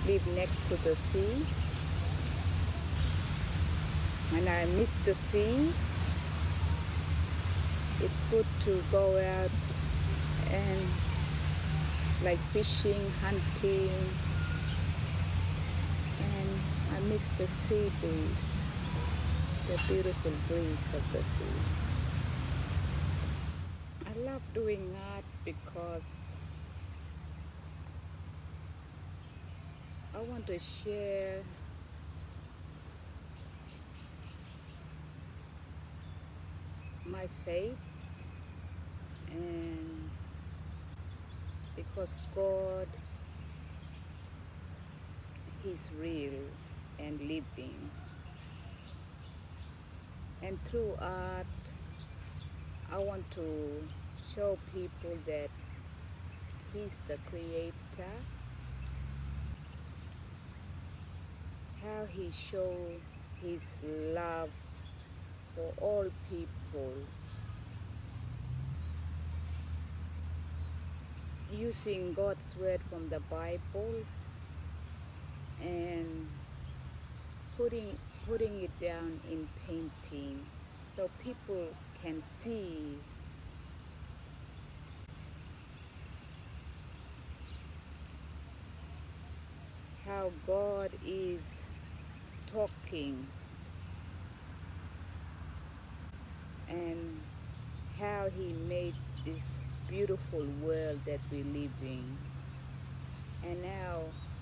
live next to the sea, and I miss the sea. It's good to go out and like fishing, hunting, and I miss the sea breeze, the beautiful breeze of the sea. I love doing art because I want to share my faith, and because God is real and living, and through art I want to show people that He's the creator, how He showed His love for all people using God's word from the Bible and putting it down in painting so people can see how God is talking and how He made this beautiful world that we live in. And now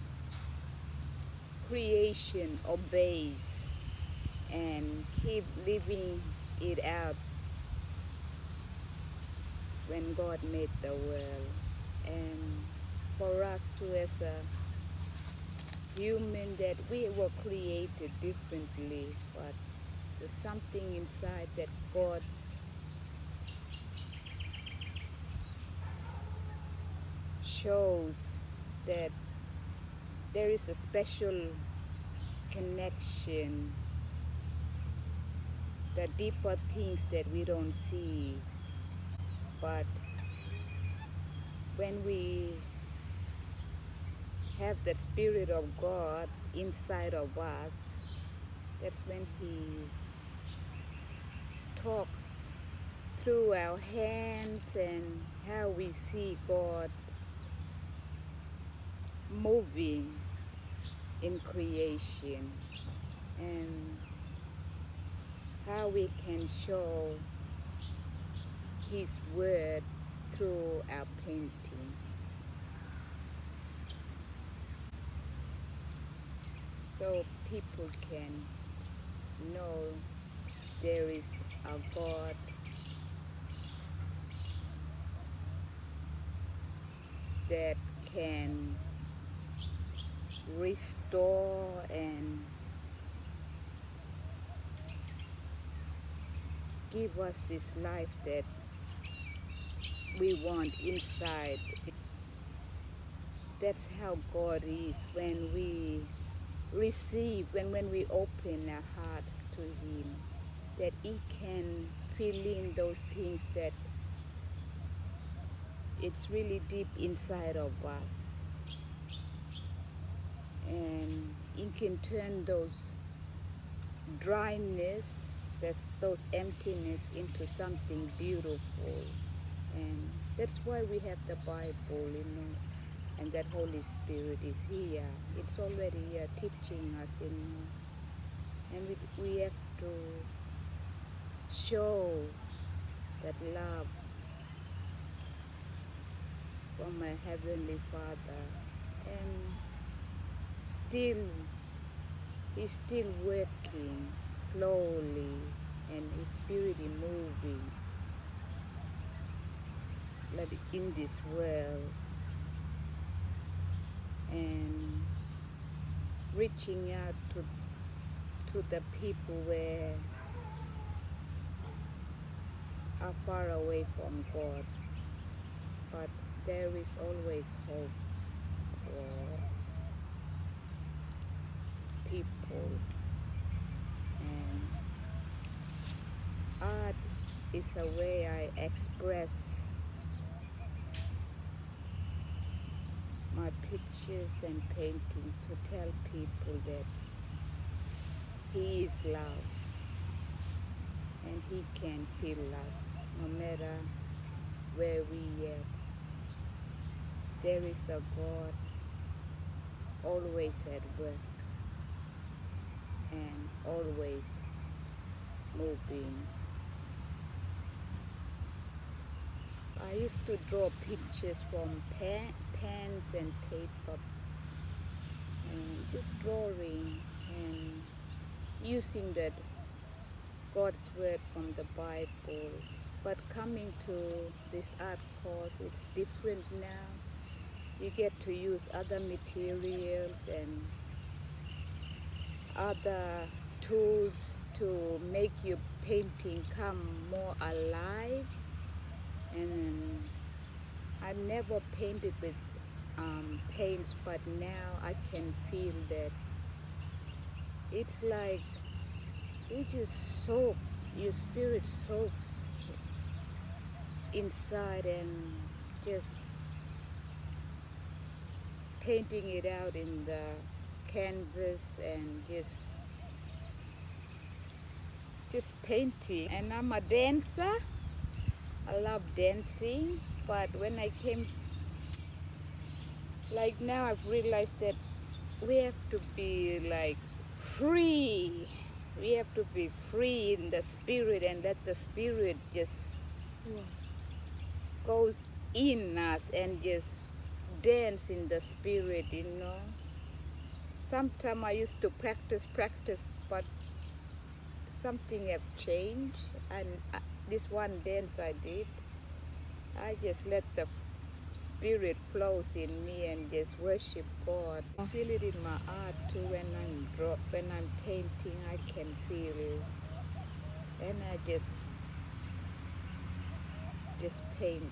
creation obeys and keep living it out when God made the world. And for us too, as a human, that we were created differently, but there's something inside that God shows that there is a special connection, the deeper things that we don't see. But when we have the Spirit of God inside of us, that's when He talks through our hands and how we see God moving in creation, and how we can show His word through our painting. So people can know there is a God that can restore and give us this life that we want inside. That's how God is when we receive, when we open our hearts to Him, that He can fill in those things that it's really deep inside of us, and He can turn those dryness, those emptiness into something beautiful. And that's why we have the Bible, and that Holy Spirit is here. It's already here teaching us, and we have to show that love from my Heavenly Father. And still, He's still working slowly, and His Spirit is moving like in this world, and reaching out to the people where are far away from God. But there is always hope for people, and art is a way I express my picture pictures and painting to tell people that He is love and He can feel us no matter where we are. There is a God always at work and always moving. I used to draw pictures from pens and paper and just drawing and using that God's word from the Bible. But coming to this art course, it's different now. You get to use other materials and other tools to make your painting come more alive. And I've never painted with paints, but now I can feel that it's like you just soak, your spirit soaks inside and just painting it out in the canvas and just painting. And I'm a dancer. I love dancing, but when I came, like now I've realized that we have to be like free. We have to be free in the spirit and let the spirit just goes in us and just dance in the spirit, you know. Sometimes I used to practice, but something have changed. And this one dance I did, I just let the spirit flows in me and just worship God. I feel it in my art too. When I'm painting, I can feel it, and I just paint.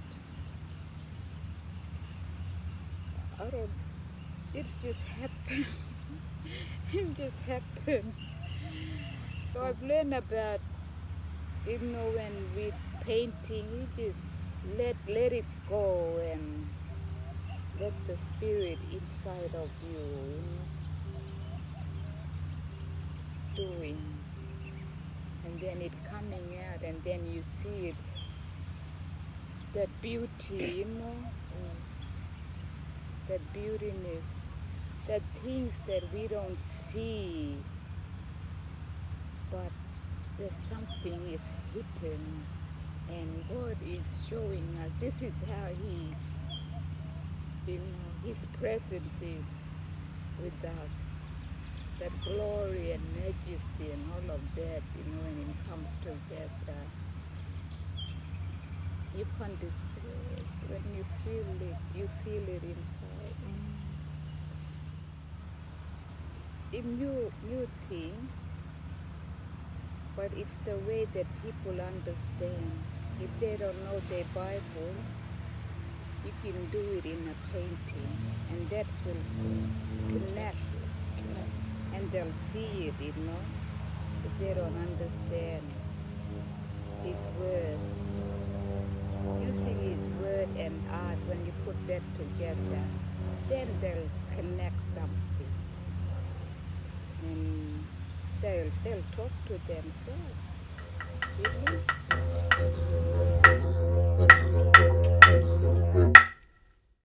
I don't. It's just happened. It just happened. So I've learned about, you know, when we painting, you just let it go and let the spirit inside of you, doing, and then it coming out, and then you see it, that beauty, you know, that beautiness, that things that we don't see, but there's something is hidden, and God is showing us. This is how He, you know, His presence is with us. That glory and majesty and all of that, you know, when it comes together, you can't describe it. When you feel it inside. If you think, but it's the way that people understand. If they don't know their Bible, you can do it in a painting, and that's will connect, and they'll see it, you know. If they don't understand His word, using His word and art, when you put that together, then they'll connect something, and they'll talk to themselves.